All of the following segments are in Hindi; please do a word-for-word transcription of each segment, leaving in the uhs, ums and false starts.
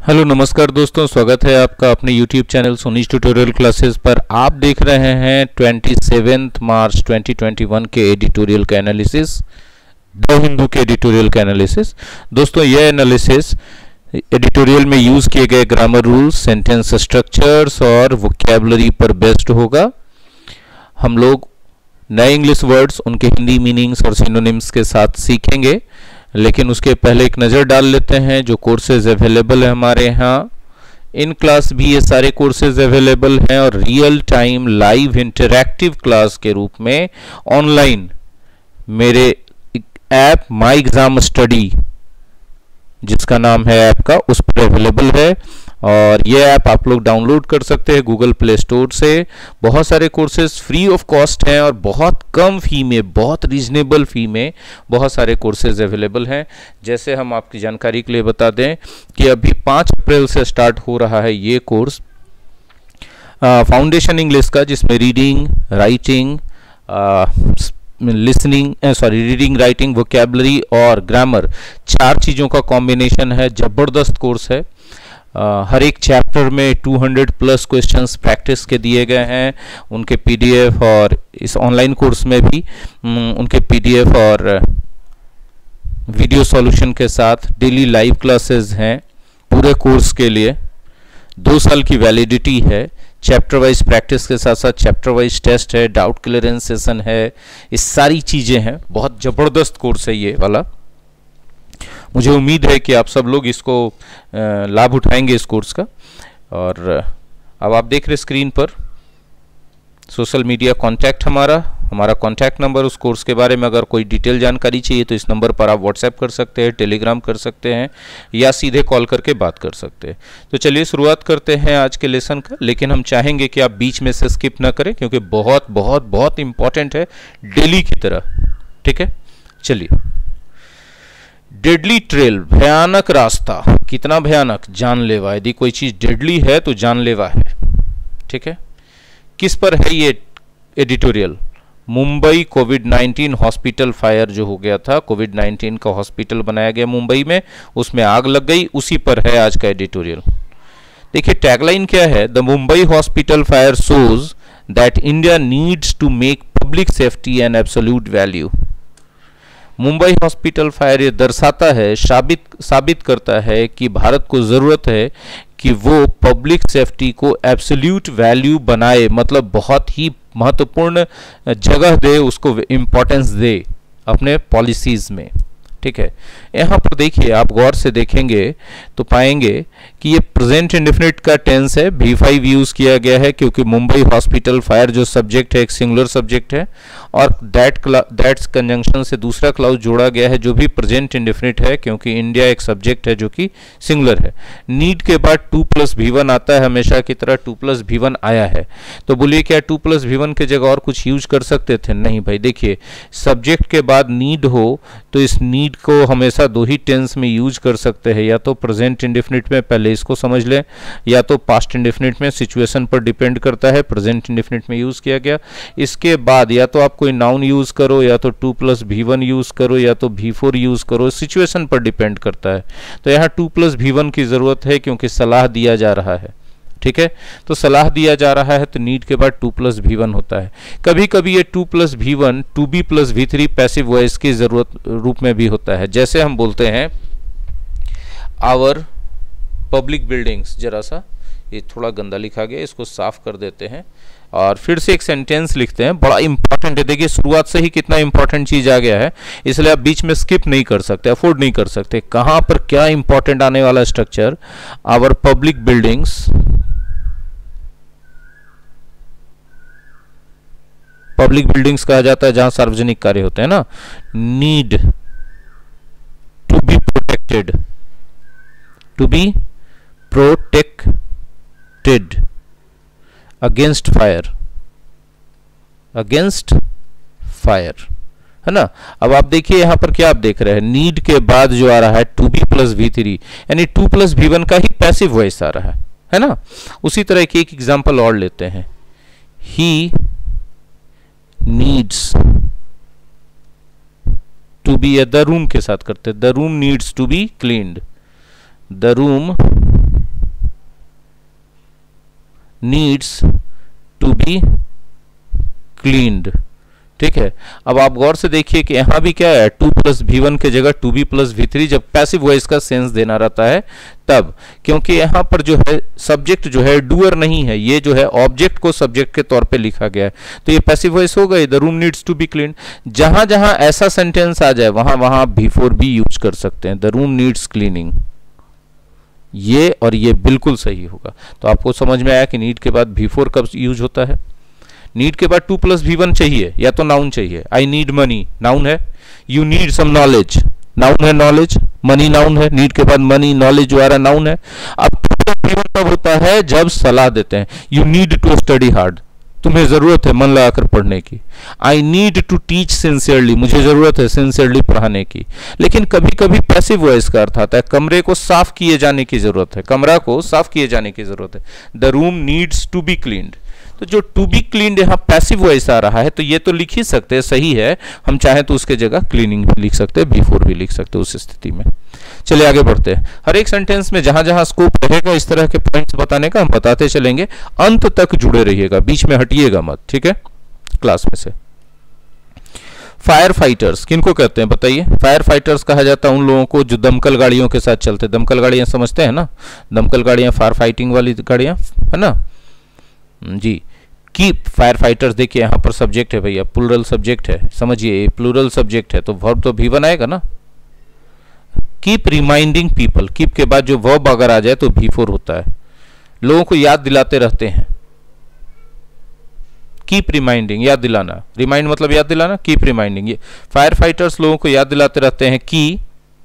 हेलो नमस्कार दोस्तों, स्वागत है आपका अपने YouTube channel Soni's tutorial classes पर। आप देख रहे हैं सत्ताईस मार्च दो हज़ार इक्कीस के एडिटोरियल का एनालिसिस, द हिंदू के एडिटोरियल का एनालिसिस। दोस्तों यह एनालिसिस एडिटोरियल में यूज किए गए ग्रामर रूल्स, सेंटेंस स्ट्रक्चर्स और वोकैबुलरी पर बेस्ड होगा। हम लोग नए इंग्लिश वर्ड्स, उनके हिंदी मीनिंग्स और सिनोनिम्स के साथ सीखेंगे, लेकिन उसके पहले एक नज़र डाल लेते हैं जो कोर्सेज अवेलेबल है हमारे यहाँ। इन क्लास भी ये सारे कोर्सेज अवेलेबल हैं और real time live interactive class के रूप में ऑनलाइन मेरे ऐप माई एग्जाम स्टडी, जिसका नाम है ऐप का, उस पर अवेलेबल है। और ये ऐप आप लोग डाउनलोड कर सकते हैं गूगल प्ले स्टोर से। बहुत सारे कोर्सेज फ्री ऑफ कॉस्ट हैं और बहुत कम फी में, बहुत रीजनेबल फी में बहुत सारे कोर्सेज अवेलेबल हैं। जैसे हम आपकी जानकारी के लिए बता दें कि अभी पाँच अप्रैल से स्टार्ट हो रहा है ये कोर्स फाउंडेशन इंग्लिश का, जिसमें reading, writing, listening sorry reading, writing, vocabulary और ग्रामर, चार चीज़ों का कॉम्बिनेशन है। ज़बरदस्त कोर्स है। Uh, हर एक चैप्टर में दो सौ प्लस क्वेश्चंस प्रैक्टिस के दिए गए हैं, उनके पीडीएफ, और इस ऑनलाइन कोर्स में भी um, उनके पीडीएफ और वीडियो सॉल्यूशन के साथ डेली लाइव क्लासेस हैं पूरे कोर्स के लिए। दो साल की वैलिडिटी है। चैप्टर वाइज प्रैक्टिस के साथ साथ चैप्टर वाइज टेस्ट है, डाउट क्लियरेंस सेशन है, ये सारी चीज़ें हैं। बहुत ज़बरदस्त कोर्स है ये वाला। मुझे उम्मीद है कि आप सब लोग इसको लाभ उठाएंगे इस कोर्स का। और अब आप देख रहे स्क्रीन पर सोशल मीडिया कांटेक्ट हमारा हमारा कांटेक्ट नंबर। उस कोर्स के बारे में अगर कोई डिटेल जानकारी चाहिए तो इस नंबर पर आप व्हाट्सएप कर सकते हैं, टेलीग्राम कर सकते हैं या सीधे कॉल करके बात कर सकते हैं। तो चलिए शुरुआत करते हैं आज के लेसन का, लेकिन हम चाहेंगे कि आप बीच में से स्किप ना करें क्योंकि बहुत बहुत बहुत इंपॉर्टेंट है, डेली की तरह। ठीक है, चलिए। डेडली ट्रेल, भयानक रास्ता। कितना भयानक? जानलेवा। यदि कोई चीज डेडली है तो जानलेवा है। ठीक है, किस पर है ये editorial? Mumbai COVID nineteen hospital fire जो हो गया था, कोविड नाइन्टीन का हॉस्पिटल बनाया गया मुंबई में, उसमें आग लग गई, उसी पर है आज का एडिटोरियल। देखिए टैगलाइन क्या है? The Mumbai hospital fire shows that India needs to make public safety an absolute value. Mumbai hospital fire ये दर्शाता है, साबित साबित करता है कि भारत को ज़रूरत है कि वो पब्लिक सेफ्टी को एब्सोल्यूट वैल्यू बनाए, मतलब बहुत ही महत्वपूर्ण जगह दे, उसको इम्पोर्टेंस दे अपने पॉलिसीज़ में। ठीक है, यहाँ पर देखिए, आप गौर से देखेंगे तो पाएंगे कि ये प्रेजेंट इंडेफिनिट का टेंस है, वी फाइव यूज़ किया गया है क्योंकि मुंबई हॉस्पिटल फायर जो सब्जेक्ट है एक सिंगुलर सब्जेक्ट है, और दैट दैट्स कंजंक्शन से दूसरा क्लाउज जोड़ा गया है जो भी प्रेजेंट इंडेफिनिट है क्योंकि इंडिया एक सब्जेक्ट है जो कि सिंगुलर है। नीड के बाद टू प्लस भी वन आता है, हमेशा की तरह टू प्लस भी वन आया है। तो बोलिए क्या टू प्लस भी वन के जगह और कुछ यूज कर सकते थे? नहीं भाई। देखिए, सब्जेक्ट के बाद नीड हो तो इस नीड को हमेशा दो ही टेंस में यूज कर सकते हैं, या तो प्रेजेंट इंडेफिनिट में, पहले इसको समझ लें, या तो पास्ट इंडेफिनिट में। सिचुएशन पर डिपेंड करता है, प्रेजेंट इंडेफिनिट में यूज किया गया। इसके बाद या तो आप कोई नाउन यूज करो, या तो two plus V one use करो, या तो भी फोर यूज करो, सिचुएशन पर डिपेंड करता है। तो यहाँ टू प्लस भी वन की जरूरत है क्योंकि सलाह दिया जा रहा है। ठीक है, तो सलाह दिया जा रहा है तो नीड के बाद टू प्लस भी वन होता है। कभी कभी ये two plus V one to be plus V three passive voice की जरूरत रूप में भी होता है। जैसे हम बोलते हैं आवर पब्लिक बिल्डिंग्स, जरा सा ये थोड़ा गंदा लिखा गया, इसको साफ कर देते हैं और फिर से एक सेंटेंस लिखते हैं, बड़ा इंपॉर्टेंट है। देखिए शुरुआत से ही कितना इंपॉर्टेंट चीज आ गया है, इसलिए आप बीच में स्किप नहीं कर सकते, अफोर्ड नहीं कर सकते। कहां पर क्या इंपॉर्टेंट आने वाला structure? Our public buildings, public buildings कहा जाता है जहां सार्वजनिक कार्य होते हैं ना, need to be protected, to be protected against fire, against fire, है ना। अब आप देखिए यहां पर क्या आप देख रहे हैं, नीड के बाद जो आ रहा है to be plus V three, यानी टू प्लस भी वन का ही पैसिव वॉइस आ रहा है, है ना। उसी तरह के एक एग्जांपल और लेते हैं, he needs to be, the room के साथ करते, the room needs to be cleaned, the room needs to be cleaned. ठीक है, अब आप गौर से देखिए कि यहां भी क्या है, टू प्लस वी वन के जगह to be plus V three, जब पैसिव वॉइस का सेंस देना रहता है तब, क्योंकि यहां पर जो है सब्जेक्ट जो है डूअर नहीं है, ये जो है ऑब्जेक्ट को सब्जेक्ट के तौर पे लिखा गया है, तो ये पैसिव वॉइस हो गई, the room needs to be clean. जहां जहां ऐसा सेंटेंस आ जाए वहां वहां आप भी फोर भी यूज कर सकते हैं, द रूम नीड्स क्लीनिंग, ये और ये बिल्कुल सही होगा। तो आपको समझ में आया कि नीड के बाद भी फोर कब यूज होता है। नीड के बाद टू प्लस वी वन चाहिए या तो नाउन चाहिए, आई नीड मनी नाउन है, you need some knowledge noun है, नॉलेज, मनी नाउन है, नीड के बाद मनी नॉलेज जो आ रहा नाउन है। अब टू प्लस वी वन कब होता है, जब सलाह देते हैं, you need to study hard, तुम्हें जरूरत है मन लगाकर पढ़ने की, I need to teach sincerely, मुझे जरूरत है सिंसियरली पढ़ाने की। लेकिन कभी कभी पैसिव वॉइस का अर्थ आता है कमरे को साफ किए जाने की जरूरत है, कमरा को साफ किए जाने की जरूरत है, the room needs to be cleaned. तो जो टू बी क्लीन्ड यहाँ पैसिव वॉइस आ रहा है, तो ये तो लिख ही सकते हैं, सही है, हम चाहें तो उसके जगह क्लीनिंग भी लिख सकते हैं, बी फोर भी लिख सकते हैं उस स्थिति में। चलिए आगे बढ़ते हैं। हर एक सेंटेंस में जहां जहां स्कोप रहेगा इस तरह के पॉइंट्स बताने का हम बताते चलेंगे, अंत तक जुड़े रहिएगा, बीच में हटिएगा मत, ठीक है, क्लास में से। फायर फाइटर्स किनको कहते हैं बताइए? फायर फाइटर्स कहा जाता है उन लोगों को जो दमकल गाड़ियों के साथ चलते हैं। दमकल गाड़ियां समझते हैं ना, दमकल गाड़ियां फायर फाइटिंग वाली गाड़ियां, है ना जी। कीप फायर फाइटर्स, देखिए यहां पर सब्जेक्ट है भैया, प्लूरल सब्जेक्ट है, समझिए प्लूरल सब्जेक्ट है तो वर्ब तो भी वन आएगा ना। कीप रिमाइंडिंग पीपल, कीप के बाद जो वर्ब अगर आ जाए तो भी फोर होता है, लोगों को याद दिलाते रहते हैं। कीप रिमाइंडिंग, याद दिलाना, रिमाइंड मतलब याद दिलाना, कीप रिमाइंडिंग, ये फायर फाइटर्स लोगों को याद दिलाते रहते हैं कि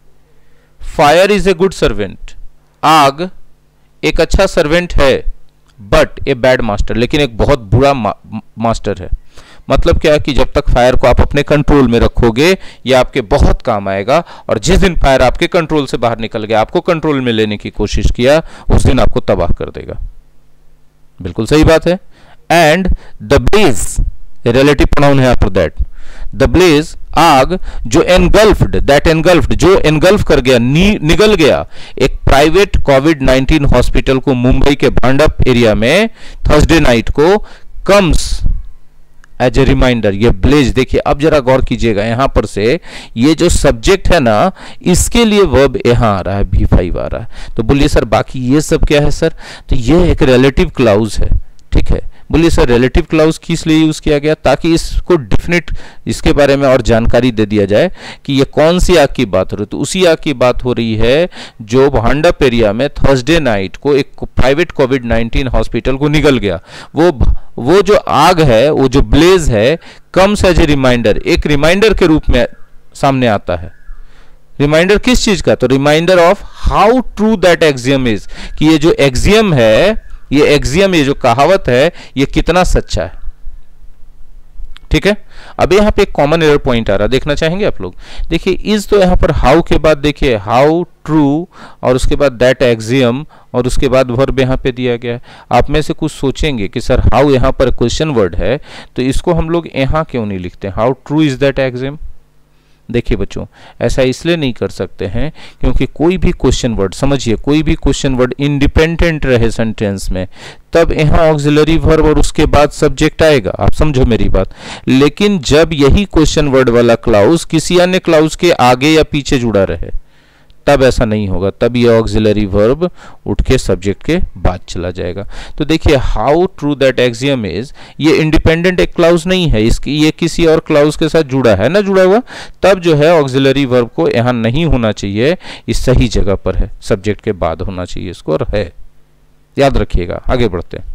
fire is a good servant, आग एक अच्छा सर्वेंट है, बट ए बैड मास्टर, लेकिन एक बहुत बुरा मा, मास्टर है। मतलब क्या है कि जब तक फायर को आप अपने कंट्रोल में रखोगे ये आपके बहुत काम आएगा, और जिस दिन फायर आपके कंट्रोल से बाहर निकल गया, आपको कंट्रोल में लेने की कोशिश किया, उस दिन आपको तबाह कर देगा। बिल्कुल सही बात है। And the blaze, relative pronoun है यहाँ पर दैट, द ब्लेज आग जो एनगल्फ्ड, दैट एनगल्फ्ड जो एनगल्फ कर गया, नि, निगल गया एक प्राइवेट कोविड नाइनटीन हॉस्पिटल को मुंबई के भांडप एरिया में थर्सडे नाइट को, कम्स एज ए रिमाइंडर। ये ब्लेज देखिए, अब जरा गौर कीजिएगा यहां पर से ये जो सब्जेक्ट है ना, इसके लिए वर्ब यहां आ रहा है, बी फाइव आ रहा है। तो बोलिए सर बाकी ये सब क्या है सर? तो ये एक रिलेटिव क्लाउज है, ठीक है। बोलिए सर रिलेटिव क्लाउज किस लिए यूज किया गया? ताकि इसको डिफिनिट, इसके बारे में और जानकारी दे दिया जाए कि ये कौन सी आग की बात हो रही है। तो उसी आग की बात हो रही है जो भांडप एरिया में थर्सडे नाइट को एक प्राइवेट कोविड नाइनटीन हॉस्पिटल को निगल गया। वो वो जो आग है, वो जो ब्लेज है, कम्स एज ए रिमाइंडर, एक रिमाइंडर के रूप में सामने आता है। रिमाइंडर किस चीज का? तो reminder of how true that axiom is, कि ये जो एक्सियम है, ये एक्सियम, ये जो कहावत है, ये कितना सच्चा है। ठीक है। अब यहाँ पे एक कॉमन एरर पॉइंट आ रहा है, देखना चाहेंगे आप लोग? देखिए इज तो यहाँ पर हाउ के बाद देखिए हाउ ट्रू, और उसके बाद दैट एक्सियम, और उसके बाद वर्ब यहाँ पे दिया गया है। आप में से कुछ सोचेंगे कि सर हाउ यहाँ पर क्वेश्चन वर्ड है, तो इसको हम लोग यहाँ क्यों नहीं लिखते, how true is that axiom? देखिए बच्चों, ऐसा इसलिए नहीं कर सकते हैं क्योंकि कोई भी क्वेश्चन वर्ड, समझिए कोई भी क्वेश्चन वर्ड इंडिपेंडेंट रहे सेंटेंस में, तब यहाँ ऑक्सिलरी वर्ब और उसके बाद सब्जेक्ट आएगा। आप समझो मेरी बात। लेकिन जब यही क्वेश्चन वर्ड वाला क्लाउज किसी अन्य क्लाउज के आगे या पीछे जुड़ा रहे, तब ऐसा नहीं होगा, तब ये ऑक्सिलरी वर्ब उठ के सब्जेक्ट के बाद चला जाएगा। तो देखिए how true that axiom is, ये इंडिपेंडेंट एक क्लाउज नहीं है, इसकी ये किसी और क्लाउज के साथ जुड़ा है ना, जुड़ा हुआ, तब जो है ऑक्सिलरी वर्ब को यहाँ नहीं होना चाहिए, इस सही जगह पर है, सब्जेक्ट के बाद होना चाहिए इसको, और है, याद रखिएगा। आगे बढ़ते हैं।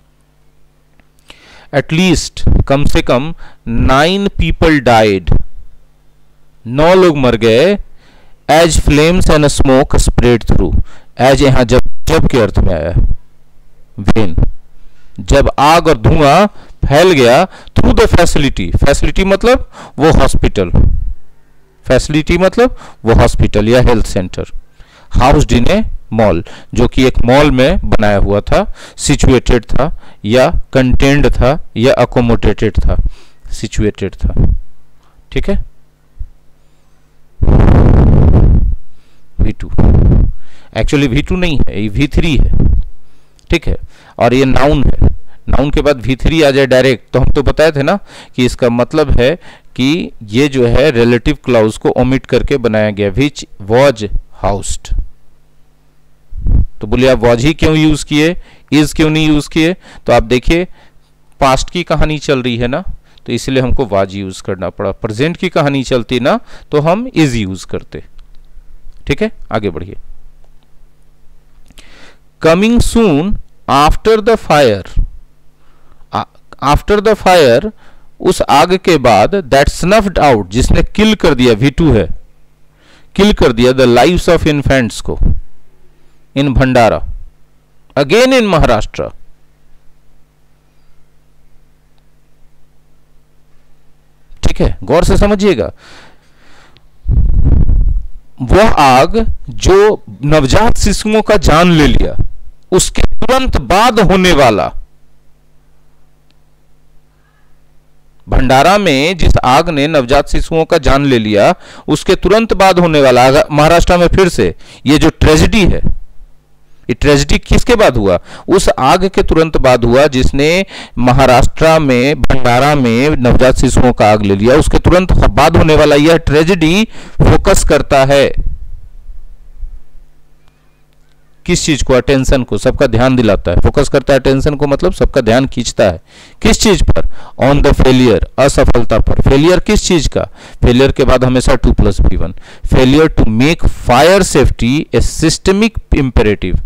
एटलीस्ट, कम से कम नाइन पीपल डाइड, नौ लोग मर गए, as flames and smoke spread through, as यहां जब जब के अर्थ में आया है, वेन, जब आग और धुआं फैल गया, थ्रू द फैसिलिटी, फैसिलिटी मतलब वो हॉस्पिटल, फैसिलिटी मतलब वो हॉस्पिटल या health centre, housed in a mall, जो कि एक मॉल में बनाया हुआ था, सिचुएटेड था या कंटेन्ड था या अकोमोडेटेड था, सिचुएटेड था। ठीक है। V two, actually V two नहीं है, ये वी थ्री है। ठीक है, और ये नाउन है, नाउन के बाद वी थ्री आ जाए डायरेक्ट, तो हम तो बताए थे ना कि इसका मतलब है कि ये जो है रिलेटिव क्लाउज को ओमिट करके बनाया गया, विच वॉज हाउस्ड। तो बोलिए आप वॉज ही क्यों यूज किए, इज क्यों नहीं यूज किए? तो आप देखिए पास्ट की कहानी चल रही है ना, तो इसलिए हमको वाज यूज करना पड़ा। प्रेजेंट की कहानी चलती ना तो हम इज यूज करते। ठीक है, आगे बढ़िए। Coming soon after the fire, after the fire उस आग के बाद, दैट स्नफ्ड आउट जिसने किल कर दिया, वी टू है, किल कर दिया द लाइव्स ऑफ इन्फेंट्स को इन भंडारा, अगेन इन महाराष्ट्र। ठीक है, गौर से समझिएगा, वह आग जो नवजात शिशुओं का जान ले लिया, उसके तुरंत बाद होने वाला, भंडारा में जिस आग ने नवजात शिशुओं का जान ले लिया, उसके तुरंत बाद होने वाला महाराष्ट्र में फिर से ये जो ट्रेजेडी है, ये ट्रेजेडी किसके बाद हुआ? उस आग के तुरंत बाद हुआ जिसने महाराष्ट्र में भंडारा में नवजात शिशुओं का आग ले लिया, उसके तुरंत बाद होने वाला यह ट्रेजेडी फोकस करता है किस चीज को? अटेंशन को, सबका ध्यान दिलाता है। फोकस करता है अटेंशन को, मतलब सबका ध्यान खींचता है। किस चीज पर? ऑन द फेलियर, असफलता पर। फेलियर किस चीज का? फेलियर के बाद हमेशा two plus V one. Failure to make fire safety a systemic imperative.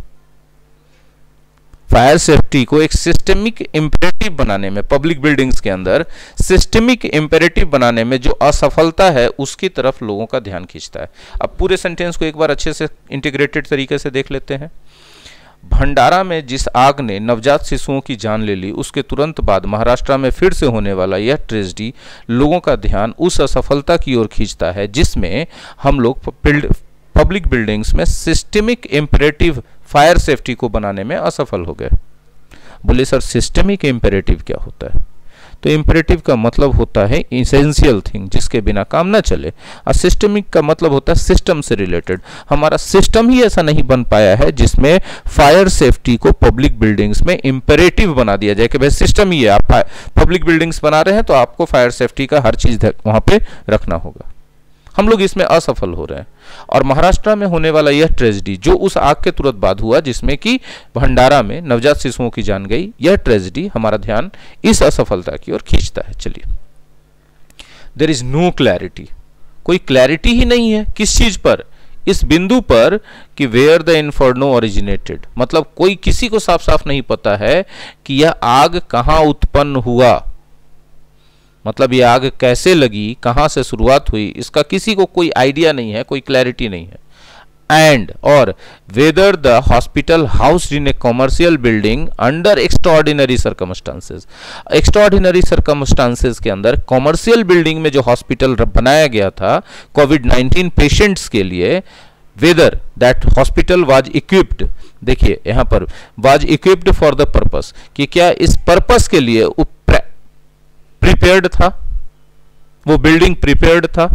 Fire safety को एक सिस्टमिक इंपेरेटिव बनाने में, पब्लिक बिल्डिंग्स के अंदर सिस्टमिक इंपेरेटिव बनाने में जो असफलता है उसकी तरफ लोगों का ध्यान खींचता है। अब पूरे सेंटेंस को एक बार अच्छे से इंटीग्रेटेड तरीके से देख लेते हैं। भंडारा में जिस आग ने नवजात शिशुओं की जान ले ली, उसके तुरंत बाद महाराष्ट्र में फिर से होने वाला यह ट्रेजेडी लोगों का ध्यान उस असफलता की ओर खींचता है जिसमें हम लोग पब्लिक बिल्डिंग्स में सिस्टमिक इंपेरेटिव फायर सेफ्टी को बनाने में असफल हो गए। बोले सर सिस्टमिक इंपेरेटिव क्या होता है? तो इंपेरेटिव का मतलब होता है इसेंशियल थिंग, जिसके बिना काम ना चले। और सिस्टमिक का मतलब होता है सिस्टम से रिलेटेड। हमारा सिस्टम ही ऐसा नहीं बन पाया है जिसमें फायर सेफ्टी को पब्लिक बिल्डिंग्स में इंपेरेटिव बना दिया जाए कि भाई सिस्टम ही है, आप पब्लिक बिल्डिंग्स बना रहे हैं तो आपको फायर सेफ्टी का हर चीज वहां पे रखना होगा। हम लोग इसमें असफल हो रहे हैं। और महाराष्ट्र में होने वाला यह ट्रेजेडी जो उस आग के तुरंत बाद हुआ जिसमें कि भंडारा में नवजात शिशुओं की जान गई, यह ट्रेजेडी हमारा ध्यान इस असफलता की ओर खींचता है। चलिए, देयर इज नो क्लैरिटी, कोई क्लैरिटी ही नहीं है किस चीज पर? इस बिंदु पर कि वेयर द इन्फर्नो ओरिजिनेटेड, मतलब कोई किसी को साफ साफ नहीं पता है कि यह आग कहां उत्पन्न हुआ, मतलब ये आग कैसे लगी, कहां से शुरुआत हुई, इसका किसी को कोई आइडिया नहीं है, कोई क्लैरिटी नहीं है। एंड और whether the hospital housed in a commercial building under extraordinary circumstances. Extraordinary circumstances के अंदर कॉमर्शियल बिल्डिंग में जो हॉस्पिटल बनाया गया था कोविड नाइनटीन पेशेंट्स के लिए, whether that hospital was equipped, देखिए यहां पर was equipped for the purpose, कि क्या इस पर्पस के लिए प्रिपेयर्ड था, वो बिल्डिंग प्रिपेयर्ड था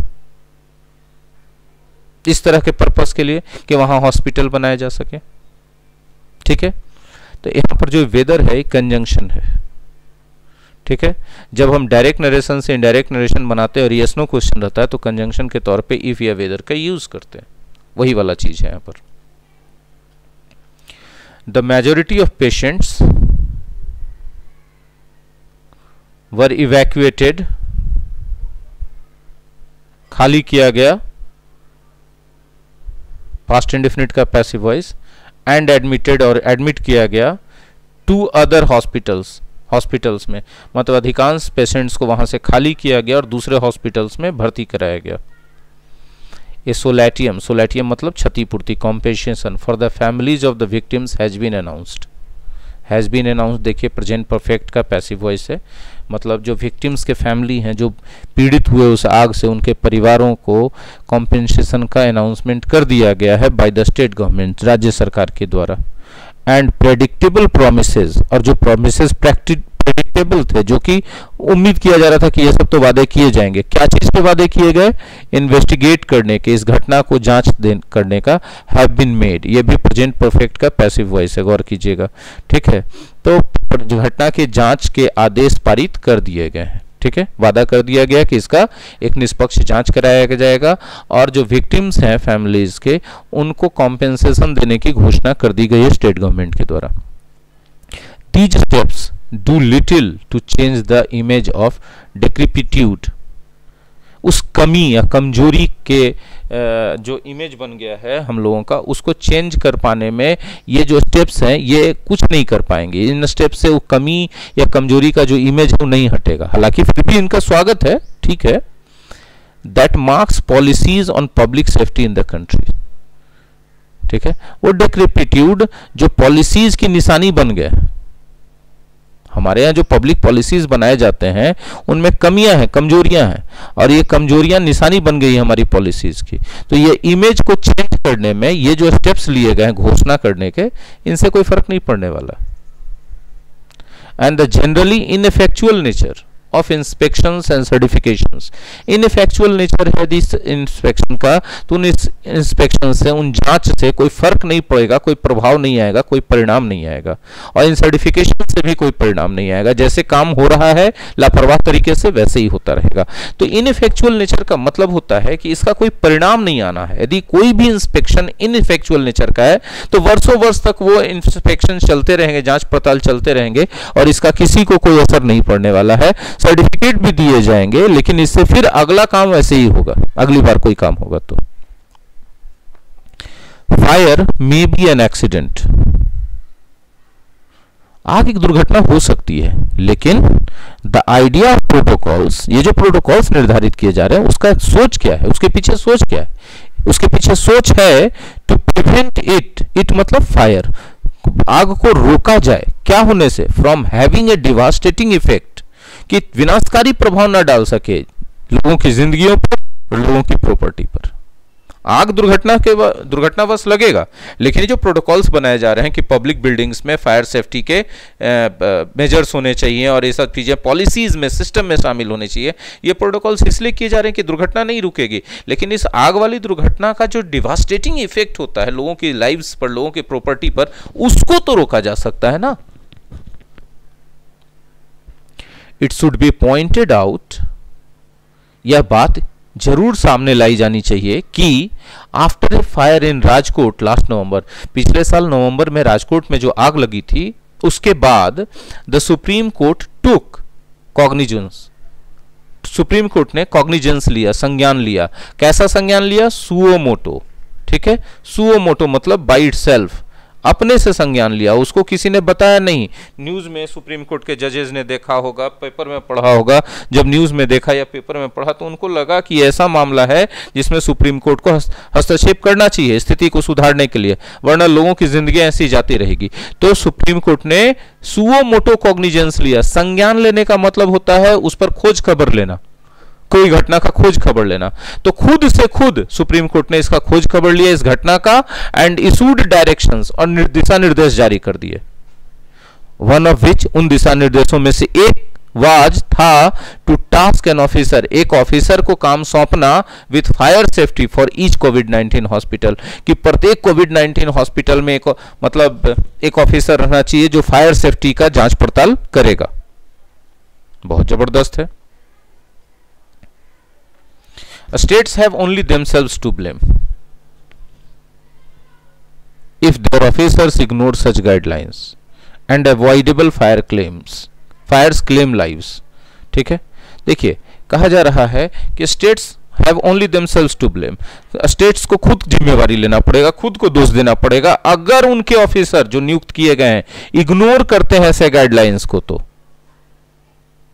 इस तरह के पर्पस के लिए कि वहां हॉस्पिटल बनाया जा सके। ठीक है, तो यहां पर जो वेदर है कंजंक्शन है। ठीक है, जब हम डायरेक्ट नरेशन से इनडायरेक्ट नरेशन बनाते हैं और यस नो क्वेश्चन रहता है तो कंजंक्शन के तौर पे इफ या वेदर का यूज करते हैं, वही वाला चीज है यहां पर। The majority of patients were evacuated, खाली किया गया, पास्ट इंडेफिनिट का पैसिव वॉइस, एंड एडमिटेड और एडमिट किया गया टू अदर हॉस्पिटल्स, हॉस्पिटल्स में, मतलब अधिकांश पेशेंट्स को वहां से खाली किया गया और दूसरे हॉस्पिटल्स में भर्ती कराया गया। ए सोलैटियम, सोलैटियम मतलब क्षतिपूर्ति, compensation for the families of the victims has been announced. Has been announced देखिए प्रेजेंट परफेक्ट का पैसिव वॉइस है, मतलब जो विक्टिम्स के फैमिली हैं जो पीड़ित हुए उस आग से, उनके परिवारों को कॉम्पेंसेशन का अनाउंसमेंट कर दिया गया है बाय द स्टेट गवर्नमेंट, राज्य सरकार के द्वारा। एंड प्रेडिक्टेबल प्रोमिसेस, और जो प्रोमिसेस प्रेडिक्टेबल थे, जो कि उम्मीद किया जा रहा था कि ये सब तो वादे किए जाएंगे। क्या चीज के वादे किए गए? इन्वेस्टिगेट करने के, इस घटना को जांच करने का, हैव बीन मेड, ये भी प्रेजेंट परफेक्ट का पैसिव वॉइस है, गौर कीजिएगा। ठीक है, तो घटना के जांच के आदेश पारित कर दिए गए हैं। ठीक है, वादा कर दिया गया कि इसका एक निष्पक्ष जांच कराया जाएगा और जो विक्टिम्स हैं फैमिलीज के, उनको कॉम्पेंसेशन देने की घोषणा कर दी गई है स्टेट गवर्नमेंट के द्वारा। These steps do little to change the image of decrepitude, उस कमी या कमजोरी के जो इमेज बन गया है हम लोगों का, उसको चेंज कर पाने में ये जो स्टेप्स हैं ये कुछ नहीं कर पाएंगे। इन स्टेप्स से वो कमी या कमजोरी का जो इमेज है वो नहीं हटेगा, हालांकि फिर भी इनका स्वागत है। ठीक है, that marks policies on public safety in the country. ठीक है, वो डेक्रेपिट्यूड जो पॉलिसीज की निशानी बन गए, हमारे यहाँ जो पब्लिक पॉलिसीज बनाए जाते हैं उनमें कमियां हैं, कमजोरियां हैं, और ये कमजोरियां निशानी बन गई हमारी पॉलिसीज की। तो ये इमेज को चेंज करने में ये जो स्टेप्स लिए गए हैं घोषणा करने के, इनसे कोई फर्क नहीं पड़ने वाला। And the generally ineffectual nature of inspections and certifications, ineffectual nature है दिस इंस्पेक्शन का, तो उन इंस्पेक्शन से, उन जांच से कोई फर्क नहीं पड़ेगा, कोई प्रभाव नहीं आएगा, कोई परिणाम नहीं आएगा, और इन सर्टिफिकेशन से भी कोई परिणाम नहीं आएगा। जैसे काम हो रहा है लापरवाह तरीके से, वैसे ही होता रहेगा। तो इनइफेक्चुअल नेचर का मतलब होता है कि इसका कोई परिणाम नहीं आना है। यदि कोई भी इंस्पेक्शन इनइफेक्चुअल नेचर का है तो वर्षों वर्ष तक वो इंस्पेक्शन चलते रहेंगे, जांच पड़ताल चलते रहेंगे, और इसका किसी को कोई असर नहीं पड़ने वाला है। सर्टिफिकेट भी दिए जाएंगे, लेकिन इससे फिर अगला काम वैसे ही होगा, अगली बार कोई काम होगा तो। Fire may be an accident, आग एक दुर्घटना हो सकती है, लेकिन द आइडिया ऑफ प्रोटोकॉल्स, ये जो प्रोटोकॉल्स निर्धारित किए जा रहे हैं उसका सोच क्या है, उसके पीछे सोच क्या है? उसके पीछे सोच है टू प्रिवेंट इट, इट मतलब फायर, आग को रोका जाए, क्या होने से? From having a devastating effect, कि विनाशकारी प्रभाव न डाल सके लोगों की जिंदगियों पर और लोगों की प्रॉपर्टी पर। आग दुर्घटना के दुर्घटनावश लगेगा, लेकिन ये जो प्रोटोकॉल्स बनाए जा रहे हैं कि पब्लिक बिल्डिंग्स में फायर सेफ्टी के मेजर्स होने चाहिए और ये सब चीजें पॉलिसीज में, सिस्टम में शामिल होने चाहिए, ये प्रोटोकॉल्स इसलिए किए जा रहे हैं कि दुर्घटना नहीं रुकेगी, लेकिन इस आग वाली दुर्घटना का जो डिवास्टेटिंग इफेक्ट होता है लोगों की लाइव्स पर, लोगों की प्रॉपर्टी पर, उसको तो रोका जा सकता है ना। It should be pointed out, यह बात जरूर सामने लाई जानी चाहिए कि after a fire in Rajkot last November, पिछले साल नवंबर में राजकोट में जो आग लगी थी, उसके बाद the Supreme Court took cognizance, Supreme Court ने कॉग्निजेंस लिया, संज्ञान लिया। कैसा संज्ञान लिया? Suo motu. ठीक है, सुओ मोटो मतलब बाय इटसेल्फ, अपने से संज्ञान लिया, उसको किसी ने बताया नहीं। न्यूज में सुप्रीम कोर्ट के जजेस ने देखा होगा, पेपर में पढ़ा होगा, जब न्यूज में देखा या पेपर में पढ़ा तो उनको लगा कि ऐसा मामला है जिसमें सुप्रीम कोर्ट को हस्तक्षेप करना चाहिए स्थिति को सुधारने के लिए, वरना लोगों की जिंदगी ऐसी जाती रहेगी। तो सुप्रीम कोर्ट ने सुओ मोटो कॉग्निजेंस लिया। संज्ञान लेने का मतलब होता है उस पर खोज खबर लेना, कोई घटना का खोज खबर लेना। तो खुद से खुद सुप्रीम कोर्ट ने इसका खोज खबर लिया इस घटना का, एंड इशूड डायरेक्शंस, और दिशा निर्देश जारी कर दिए। वन ऑफ विच, उन दिशा निर्देशों में से एक वाज था टू टास्क एन ऑफिसर, एक ऑफिसर को काम सौंपना with fire safety for each COVID nineteen hospital, कि प्रत्येक कोविड नाइनटीन हॉस्पिटल में एक मतलब एक ऑफिसर रहना चाहिए जो फायर सेफ्टी का जांच पड़ताल करेगा। बहुत जबरदस्त है। States have only themselves to blame if their officers ignore such guidelines and avoidable fire claims, fires claim lives। ठीक है, देखिए कहा जा रहा है कि states have only themselves to blame, states को खुद जिम्मेवारी लेना पड़ेगा, खुद को दोष देना पड़ेगा अगर उनके ऑफिसर जो नियुक्त किए गए हैं इग्नोर करते हैं ऐसे गाइडलाइंस को तो,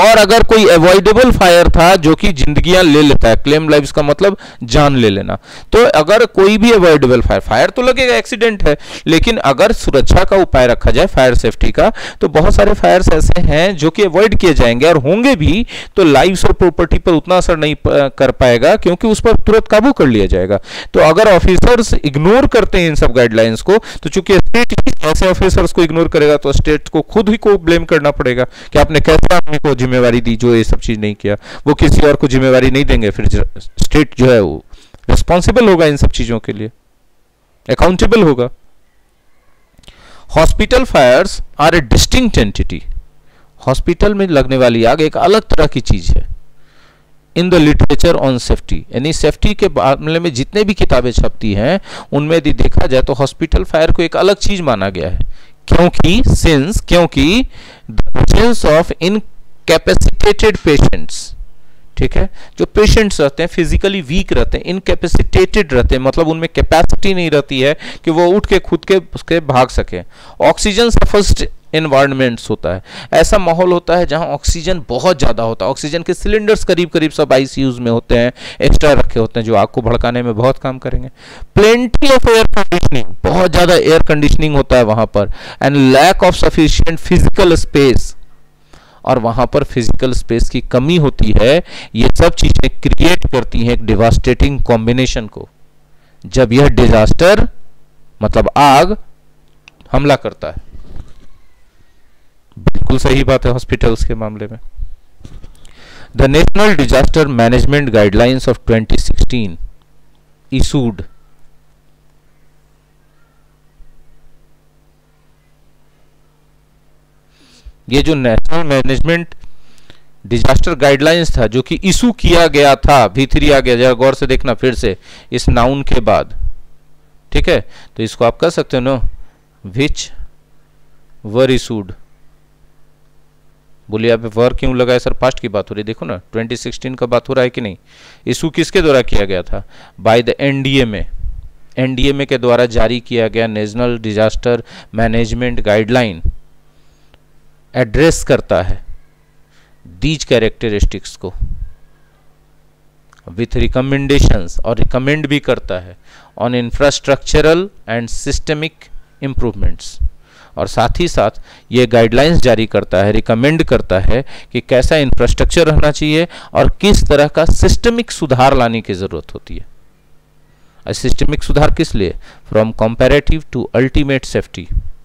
और अगर कोई अवॉइडेबल फायर था जो कि जिंदगियां ले लेता है, क्लेम लाइव्स का मतलब जान ले लेना, तो अगर कोई भी अवॉइडेबल फायर, फायर तो लगेगा, एक्सीडेंट है, लेकिन अगर सुरक्षा का उपाय रखा जाए, फायर सेफ्टी का, तो बहुत सारे फायर्स ऐसे हैं जो कि अवॉइड किए जाएंगे, और होंगे भी तो लाइव्स और प्रॉपर्टी पर उतना असर नहीं कर पाएगा, क्योंकि उस पर तुरंत काबू कर लिया जाएगा। तो अगर ऑफिसर्स इग्नोर करते हैं इन सब गाइडलाइंस को, तो चूंकि स्टेट ऐसे ऑफिसर्स को इग्नोर करेगा तो स्टेट को खुद ही को ब्लेम करना पड़ेगा कि आपने कैसे आदमी को जिम्मेवारी दी जो ये सब चीज नहीं किया। वो किसी और को जिम्मेवारी नहीं देंगे, फिर स्टेट जो है वो रिस्पॉन्सिबल होगा इन सब चीजों के लिए, अकाउंटेबल होगा। Hospital fires are a distinct entity. Hospital में लगने वाली आग एक अलग तरह की चीज है। In the literature on safety, यानी सेफ्टी के मामले में जितने भी किताबें छपती हैं उनमें यदि देखा जाए तो हॉस्पिटल फायर को एक अलग चीज माना गया है, क्योंकि सिंस क्योंकि the presence of incapacitated patients, ठीक है, जो पेशेंट्स रहते हैं फिजिकली वीक रहते हैं, इनकैपेसिटेटेड रहते हैं, मतलब उनमें कैपेसिटी नहीं रहती है कि वो उठ के खुद के उसके भाग सके। ऑक्सीजन सफिशिएंट एनवायरनमेंट्स होता है, ऐसा माहौल होता है जहां ऑक्सीजन बहुत ज्यादा होता है, ऑक्सीजन के सिलेंडर्स करीब करीब सब आईसीयूज में होते हैं, एक्स्ट्रा रखे होते हैं जो आग को भड़काने में बहुत काम करेंगे। प्लेंटी ऑफ एयर कंडीशनिंग, बहुत ज्यादा एयर कंडीशनिंग होता है वहां पर, and lack of sufficient physical space, और वहां पर फिजिकल स्पेस की कमी होती है। ये सब चीजें क्रिएट करती हैं एक डिवास्टेटिंग कॉम्बिनेशन को, जब यह डिजास्टर मतलब आग हमला करता है। बिल्कुल सही बात है हॉस्पिटल्स के मामले में। The national disaster management guidelines of twenty sixteen issued, ये जो नेशनल मैनेजमेंट डिजास्टर गाइडलाइंस था जो कि इशू किया गया था, भीतरी आ गया, जरा गौर से देखना फिर से इस नाउन के बाद, ठीक है, तो इसको आप कह सकते हो नो, विच वर इशूड। बोलिए आप वर क्यों लगा है सर, पास्ट की बात हो रही है, देखो ना ट्वेंटी सिक्सटीन का बात हो रहा है कि नहीं। इशू किसके द्वारा किया गया था, बाय द एनडीएमए, एनडीएमए के द्वारा जारी किया गया national disaster management guideline address करता है दीज कैरेक्टरिस्टिक्स को विथ रिकमेंडेशंस, और रिकमेंड भी करता है on infrastructural and systemic improvements, और साथ ही साथ ये गाइडलाइंस जारी करता है, रिकमेंड करता है कि कैसा इंफ्रास्ट्रक्चर रहना चाहिए और किस तरह का सिस्टमिक सुधार लाने की जरूरत होती है। सिस्टमिक सुधार किस लिए, from comparative to ultimate safety.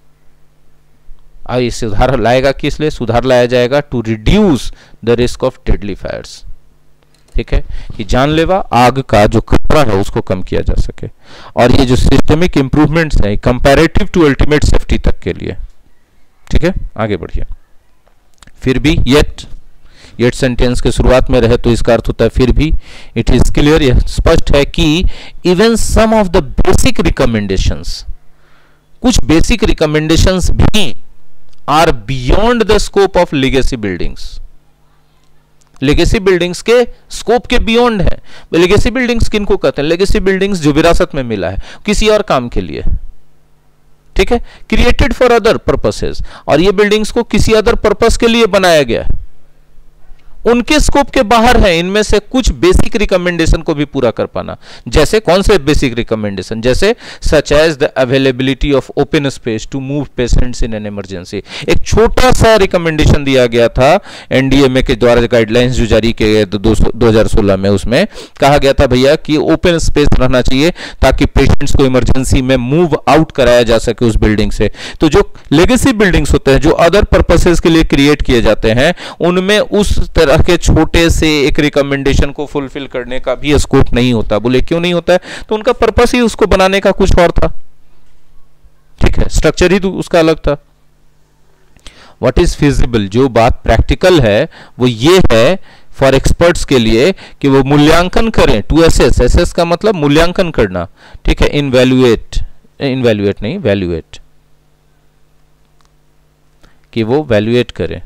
ये सुधार लाएगा किस लिए, सुधार लाया जाएगा to reduce the risk of deadly fires, ठीक है, कि जानलेवा आग का जो खतरा है उसको कम किया जा सके। और ये जो सिस्टमिक इंप्रूवमेंट्स हैं कंपैरेटिव टू अल्टीमेट सेफ्टी तक के लिए, ठीक है, आगे बढ़िए। फिर भी येट, येट सेंटेंस के शुरुआत में रहे तो इसका अर्थ होता है फिर भी। इट इज क्लियर, यह स्पष्ट है कि even some of the basic recommendations, कुछ बेसिक रिकमेंडेशंस भी are beyond the scope of legacy buildings, legacy buildings के स्कोप के बियॉन्ड है। लेगेसी बिल्डिंग्स किनको कहते हैं, लेगेसी बिल्डिंग्स जो विरासत में मिला है किसी और काम के लिए, ठीक है, क्रिएटेड फॉर अदर पर्पसेस, और ये बिल्डिंग्स को किसी अदर पर्पस के लिए बनाया गया, उनके स्कोप के बाहर है। इनमें से कुछ बेसिक रिकमेंडेशन को भी पूरा कर पाना, जैसे कौन से बेसिक रिकमेंडेशन, जैसे such as the availability of open space to move patients in an emergency. एक छोटा सा रिकमेंडेशन दिया गया था एनडीएमए के द्वारा, गाइडलाइंस जो जारी किए गए दो हज़ार सोलह में, उसमें कहा गया था भैया कि ओपन स्पेस रहना चाहिए ताकि पेशेंट्स को इमरजेंसी में मूव आउट कराया जा सके उस बिल्डिंग से। तो जो लेगेसी बिल्डिंग्स होते हैं जो अदर पर्पसेस के लिए क्रिएट किए जाते हैं, उनमें उस तरह के छोटे से एक रिकमेंडेशन को फुलफिल करने का भी स्कोप नहीं होता। बोले क्यों नहीं होता है, तो उनका पर्पस ही उसको बनाने का कुछ और था, ठीक है, स्ट्रक्चर ही तो उसका अलग था। व्हाट इज फिजिबल, जो बात प्रैक्टिकल है वो ये है फॉर एक्सपर्ट्स के लिए कि वो मूल्यांकन करें, टू एसेस, एसेस का मतलब मूल्यांकन करना, ठीक है, इनवैल्यूएट, इनवैल्यूएट नहीं वैल्यूएट, कि वो वैल्यूएट करें,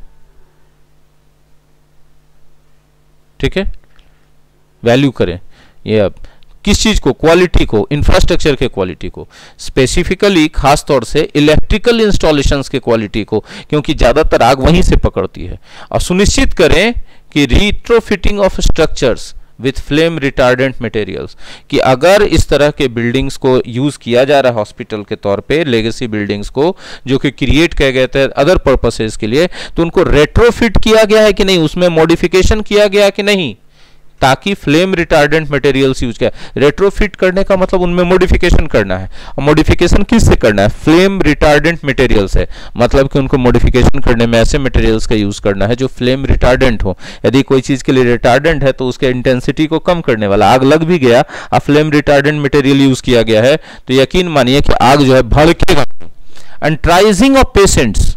ठीक है, वैल्यू करें। ये अब किस चीज को? क्वालिटी को, इंफ्रास्ट्रक्चर के क्वालिटी को, स्पेसिफिकली खास तौर से इलेक्ट्रिकल इंस्टॉलेशंस के क्वालिटी को, क्योंकि ज्यादातर आग वहीं से पकड़ती है। और सुनिश्चित करें कि retrofitting of structures with flame retardant materials, कि अगर इस तरह के बिल्डिंग्स को यूज किया जा रहा है हॉस्पिटल के तौर पे, लेगेसी बिल्डिंग्स को जो कि क्रिएट किए गए थे अदर पर्पसेस के लिए, तो उनको रेट्रोफिट किया गया है कि नहीं, उसमें मॉडिफिकेशन किया गया कि नहीं, ताकि फ्लेम रिटार्डेंट मटेरियल्स यूज किया। रेट्रोफिट करने का मतलब उनमें मॉडिफिकेशन करना है, और मॉडिफिकेशन किस से करना है? फ्लेम रिटार्डेंट मटेरियल्स है, मतलब कि उनको मॉडिफिकेशन करने में ऐसे मटेरियल्स का यूज करना है जो फ्लेम रिटार्डेंट हो। यदि कोई चीज के लिए रिटार्डेंट है तो उसके इंटेंसिटी को कम करने वाला, आग लग भी गया और फ्लेम रिटार्डेंट मटेरियल यूज किया गया है तो यकीन मानिए कि आग जो है भड़केगा। And triaging of patients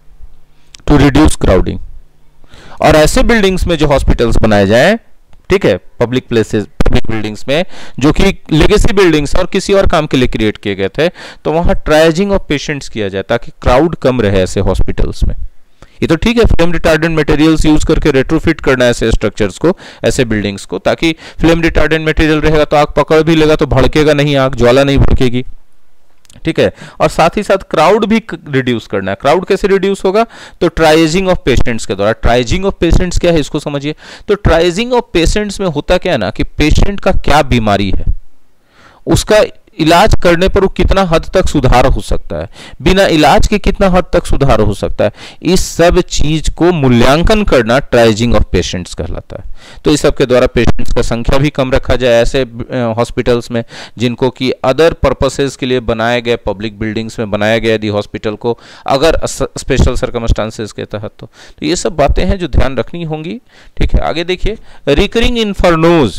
to reduce crowding, और ऐसे बिल्डिंग्स में जो हॉस्पिटल्स बनाए जाए, ठीक है, पब्लिक प्लेसेस, पब्लिक बिल्डिंग्स में जो कि लेगेसी बिल्डिंग्स और किसी और काम के लिए क्रिएट किए गए थे, तो वहां ट्राइजिंग ऑफ पेशेंट्स किया जाए ताकि क्राउड कम रहे ऐसे हॉस्पिटल्स में। ये तो ठीक है, फ्लेम रिटार्डेंट मटेरियल्स यूज करके रेट्रोफिट करना है ऐसे स्ट्रक्चर्स को, ऐसे बिल्डिंग्स को, ताकि फ्लेम रिटार्डेंट मटेरियल रहेगा तो आग पकड़ भी लेगा तो भड़केगा नहीं, आग ज्वाला नहीं भड़केगी, ठीक है। और साथ ही साथ क्राउड भी रिड्यूस करना है। क्राउड कैसे रिड्यूस होगा? तो ट्राइजिंग ऑफ पेशेंट्स के द्वारा। ट्राइजिंग ऑफ पेशेंट्स क्या है इसको समझिए। तो ट्राइजिंग ऑफ पेशेंट्स में होता क्या है ना कि पेशेंट का क्या बीमारी है, उसका इलाज करने पर वो कितना हद तक सुधार हो सकता है, बिना इलाज के कितना हद तक सुधार हो सकता है, इस सब चीज को मूल्यांकन करना ट्राइजिंग ऑफ पेशेंट्स कहलाता है। तो इस सब के द्वारा पेशेंट्स का संख्या भी कम रखा जाए ऐसे हॉस्पिटल्स में जिनको कि अदर पर्पसेस के लिए बनाए गए, पब्लिक बिल्डिंग्स में बनाया गया यदि हॉस्पिटल को, अगर स्पेशल सर्कमस्टांसेस के तहत तो, तो ये सब बातें हैं जो ध्यान रखनी होंगी, ठीक है। आगे देखिए, रिकरिंग इन्फर्नोज,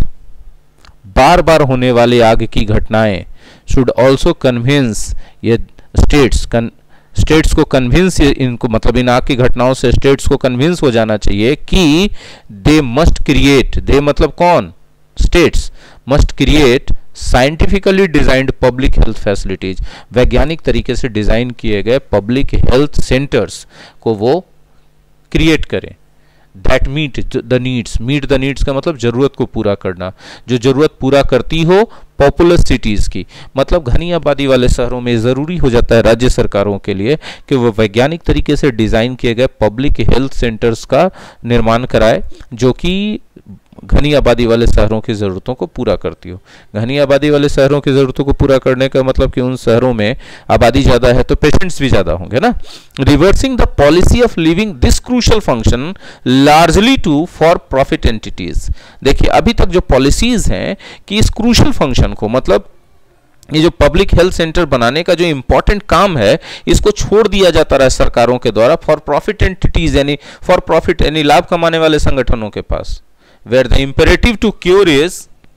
बार बार होने वाली आग की घटनाएं, शुड ऑल्सो कन्विंस ये स्टेट्स स्टेट्स को कन्विंस, इनको मतलब इन आग की घटनाओं से स्टेट्स को कन्विंस हो जाना चाहिए कि दे मस्ट क्रिएट, दे मतलब कौन? States must create scientifically designed public health facilities, वैज्ञानिक तरीके से डिजाइन किए गए पब्लिक हेल्थ सेंटर्स को वो क्रिएट करें। That meet the needs, meet the needs का मतलब जरूरत को पूरा करना, जो जरूरत पूरा करती हो पॉपुलस सिटीज की, मतलब घनी आबादी वाले शहरों में जरूरी हो जाता है राज्य सरकारों के लिए कि वो वैज्ञानिक तरीके से डिजाइन किए गए पब्लिक हेल्थ सेंटर्स का निर्माण कराए जो कि घनी आबादी वाले शहरों की ज़रूरतों को पूरा करती हो। घनी आबादी वाले शहरों की ज़रूरतों को पूरा करने का मतलब कि उन शहरों में आबादी ज़्यादा है तो पेशेंट्स भी ज़्यादा होंगे ना। Reversing the policy of leaving this crucial function largely to for profit entities. देखिए अभी तक जो पॉलिसीज हैं कि इस क्रूशल फंक्शन को, मतलब ये जो पब्लिक हेल्थ सेंटर बनाने का जो इंपॉर्टेंट काम है, इसको छोड़ दिया जाता रहा सरकारों के द्वारा फॉर प्रॉफिट एंटिटीज, यानी फॉर प्रॉफिट यानी लाभ कमाने वाले संगठनों के पास। Where the imperative to cure is,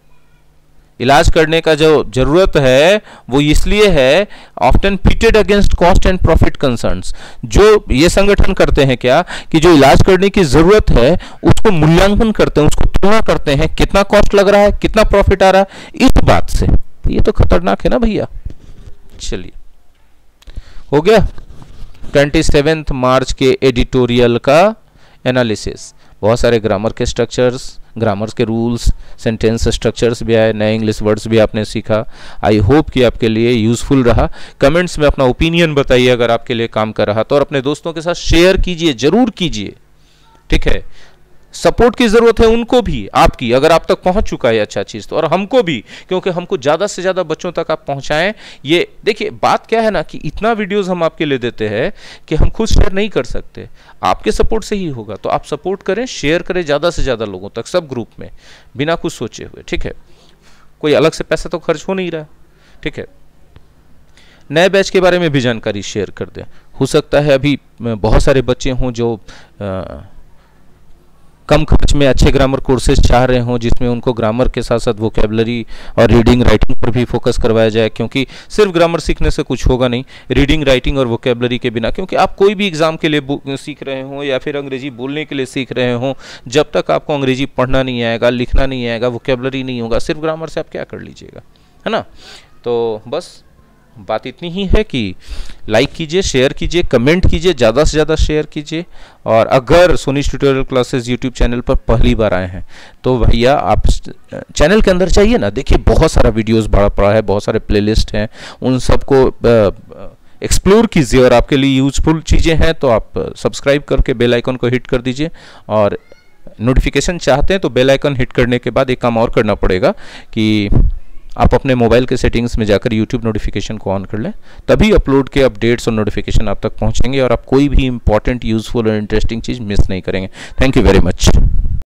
इलाज करने का जो जरूरत है वो इसलिए है often pitted against cost and profit concerns। जो ये संगठन करते हैं क्या कि जो इलाज करने की जरूरत है उसको मूल्यांकन करते हैं, उसको तुलना करते हैं कितना कॉस्ट लग रहा है, कितना प्रॉफिट आ रहा है, इस बात से। ये तो खतरनाक है ना भैया। चलिए हो गया सत्ताईस मार्च के एडिटोरियल का एनालिसिस। बहुत सारे ग्रामर के स्ट्रक्चर्स, ग्रामर्स के रूल्स, सेंटेंस स्ट्रक्चर्स भी आए, नए इंग्लिश वर्ड्स भी आपने सीखा। आई होप कि आपके लिए यूजफुल रहा। कमेंट्स में अपना ओपिनियन बताइए अगर आपके लिए काम कर रहा तो, और अपने दोस्तों के साथ शेयर कीजिए, जरूर कीजिए, ठीक है। सपोर्ट की जरूरत है उनको भी, आपकी, अगर आप तक पहुंच चुका है अच्छा चीज तो, और हमको भी, क्योंकि हमको ज्यादा से ज्यादा बच्चों तक आप पहुंचाएं। ये देखिए बात क्या है ना कि इतना वीडियोस हम आपके लिए देते हैं कि हम खुद शेयर नहीं कर सकते, आपके सपोर्ट से ही होगा। तो आप सपोर्ट करें, शेयर करें ज्यादा से ज्यादा लोगों तक, सब ग्रुप में, बिना कुछ सोचे हुए, ठीक है। कोई अलग से पैसा तो खर्च हो नहीं रहा, ठीक है। नए बैच के बारे में भी जानकारी शेयर कर दें। हो सकता है अभी बहुत सारे बच्चे हों जो आ, कम खर्च में अच्छे ग्रामर कोर्सेज चाह रहे हों जिसमें उनको ग्रामर के साथ साथ वोकैबुलरी और रीडिंग राइटिंग पर भी फोकस करवाया जाए, क्योंकि सिर्फ ग्रामर सीखने से कुछ होगा नहीं, रीडिंग राइटिंग और वोकैबुलरी के बिना। क्योंकि आप कोई भी एग्जाम के लिए सीख रहे हो या फिर अंग्रेजी बोलने के लिए सीख रहे हो, जब तक आपको अंग्रेजी पढ़ना नहीं आएगा, लिखना नहीं आएगा, वोकैबुलरी नहीं होगा, सिर्फ ग्रामर से आप क्या कर लीजिएगा, है ना। तो बस बात इतनी ही है कि लाइक कीजिए, शेयर कीजिए, कमेंट कीजिए, ज़्यादा से ज़्यादा शेयर कीजिए। और अगर Soni's tutorial classes YouTube channel पर पहली बार आए हैं तो भैया आप चैनल के अंदर जाइए ना, देखिए बहुत सारा वीडियोस बड़ा पड़ा है, बहुत सारे प्लेलिस्ट हैं, उन सबको एक्सप्लोर कीजिए और आपके लिए यूजफुल चीज़ें हैं तो आप सब्सक्राइब करके बेल आइकन को हिट कर दीजिए। और नोटिफिकेशन चाहते हैं तो बेल आइकन हिट करने के बाद एक काम और करना पड़ेगा कि आप अपने मोबाइल के सेटिंग्स में जाकर यूट्यूब नोटिफिकेशन को ऑन कर लें, तभी अपलोड के अपडेट्स और नोटिफिकेशन आप तक पहुंचेंगे और आप कोई भी इंपॉर्टेंट, यूजफुल और इंटरेस्टिंग चीज़ मिस नहीं करेंगे। Thank you very much.